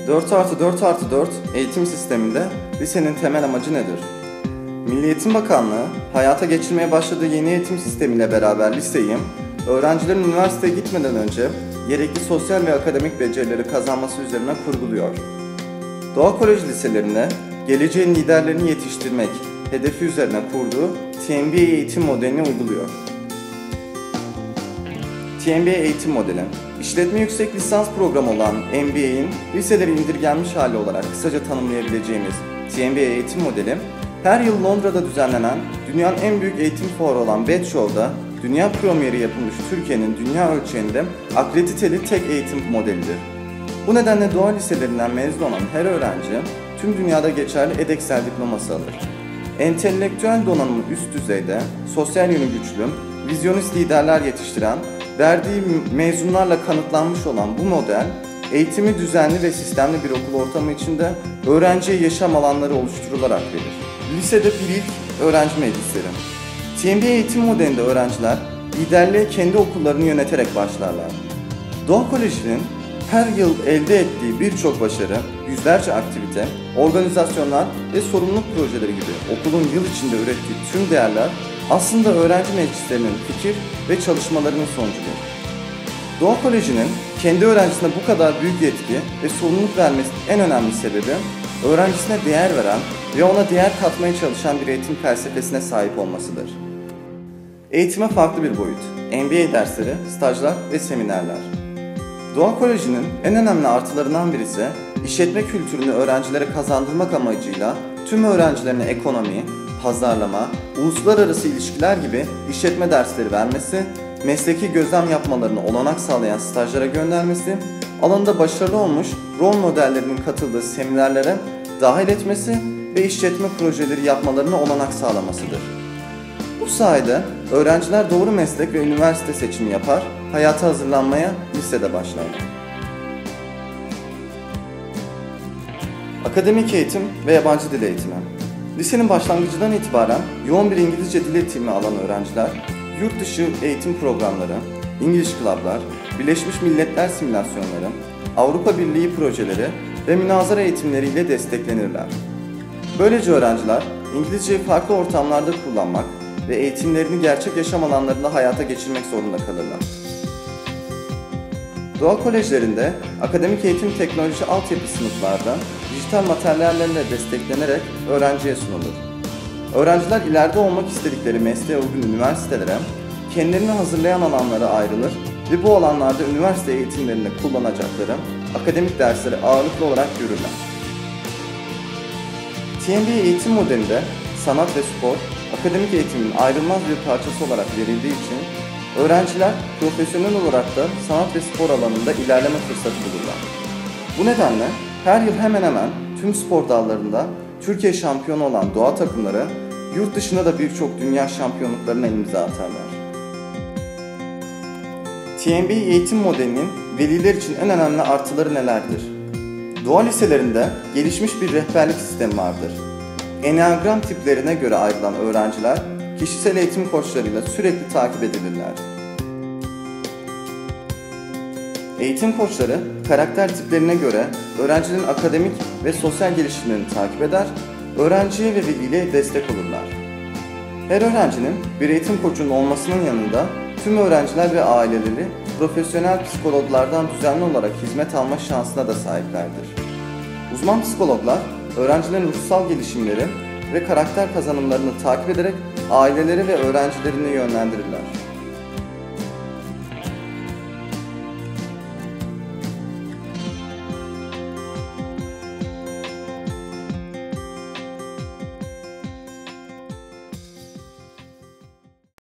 4+4+4 eğitim sisteminde lisenin temel amacı nedir? Milli Eğitim Bakanlığı, hayata geçirmeye başladığı yeni eğitim sistemiyle beraber liseyi, öğrencilerin üniversiteye gitmeden önce gerekli sosyal ve akademik becerileri kazanması üzerine kurguluyor. Doğa Koleji liselerinde geleceğin liderlerini yetiştirmek hedefi üzerine kurduğu TMBA eğitim modelini uyguluyor. TMBA eğitim modeli, işletme yüksek lisans programı olan MBA'in liselere indirgenmiş hali olarak kısaca tanımlayabileceğimiz TMBA eğitim modeli, her yıl Londra'da düzenlenen dünyanın en büyük eğitim fuarı olan BED Show'da dünya premieri yapılmış Türkiye'nin dünya ölçeğinde akrediteli tek eğitim modelidir. Bu nedenle doğa liselerinden mezun olan her öğrenci tüm dünyada geçerli edeksel diploması alır. Entelektüel donanımı üst düzeyde, sosyal yönü güçlü, vizyonist liderler yetiştiren, verdiği mezunlarla kanıtlanmış olan bu model, eğitimi düzenli ve sistemli bir okul ortamı içinde öğrenciye yaşam alanları oluşturularak verir. Lisede bir ilk öğrenci meclisleri. TMBA eğitim modelinde öğrenciler liderliğe kendi okullarını yöneterek başlarlar. Doğa Koleji'nin her yıl elde ettiği birçok başarı, yüzlerce aktivite, organizasyonlar ve sorumluluk projeleri gibi okulun yıl içinde ürettiği tüm değerler aslında öğrenci meclislerinin fikir ve çalışmalarının sonucudur. Doğa Koleji'nin kendi öğrencisine bu kadar büyük yetki ve sorumluluk vermesinin en önemli sebebi, öğrencisine değer veren ve ona değer katmaya çalışan bir eğitim felsefesine sahip olmasıdır. Eğitime farklı bir boyut, MBA dersleri, stajlar ve seminerler. Doğa Koleji'nin en önemli artılarından birisi, işletme kültürünü öğrencilere kazandırmak amacıyla tüm öğrencilerine ekonomi, pazarlama, uluslararası ilişkiler gibi işletme dersleri vermesi, mesleki gözlem yapmalarını olanak sağlayan stajlara göndermesi, alanında başarılı olmuş rol modellerinin katıldığı seminerlere dahil etmesi ve işletme projeleri yapmalarına olanak sağlamasıdır. Bu sayede öğrenciler doğru meslek ve üniversite seçimi yapar, hayata hazırlanmaya lisede başlarlar. Akademik eğitim ve yabancı dil eğitimi. Lisenin başlangıcından itibaren yoğun bir İngilizce dil eğitimi alan öğrenciler, yurt dışı eğitim programları, İngiliz Club'lar, Birleşmiş Milletler simülasyonları, Avrupa Birliği projeleri ve münazara eğitimleriyle desteklenirler. Böylece öğrenciler İngilizceyi farklı ortamlarda kullanmak ve eğitimlerini gerçek yaşam alanlarında hayata geçirmek zorunda kalırlar. Doğa kolejlerinde akademik eğitim teknoloji altyapı sınıflarda dijital materyallerle desteklenerek öğrenciye sunulur. Öğrenciler ileride olmak istedikleri mesleğe uygun üniversitelere, kendilerini hazırlayan alanlara ayrılır ve bu alanlarda üniversite eğitimlerinde kullanacakları akademik dersleri ağırlıklı olarak görürler. TMBA eğitim modelinde sanat ve spor, akademik eğitimin ayrılmaz bir parçası olarak verildiği için öğrenciler profesyonel olarak da sanat ve spor alanında ilerleme fırsatı bulurlar. Bu nedenle her yıl hemen hemen tüm spor dallarında Türkiye şampiyonu olan doğa takımları yurt dışında da birçok dünya şampiyonluklarına imza atarlar. TMBA eğitim modelinin veliler için en önemli artıları nelerdir? Doğa liselerinde gelişmiş bir rehberlik sistemi vardır. Enneagram tiplerine göre ayrılan öğrenciler kişisel eğitim koçlarıyla sürekli takip edilirler. Eğitim koçları karakter tiplerine göre öğrencinin akademik ve sosyal gelişimlerini takip eder, öğrenciye ve veliye destek olurlar. Her öğrencinin bir eğitim koçunun olmasının yanında tüm öğrenciler ve aileleri profesyonel psikologlardan düzenli olarak hizmet alma şansına da sahiplerdir. Uzman psikologlar öğrencilerin ruhsal gelişimleri ve karakter kazanımlarını takip ederek aileleri ve öğrencilerini yönlendirirler.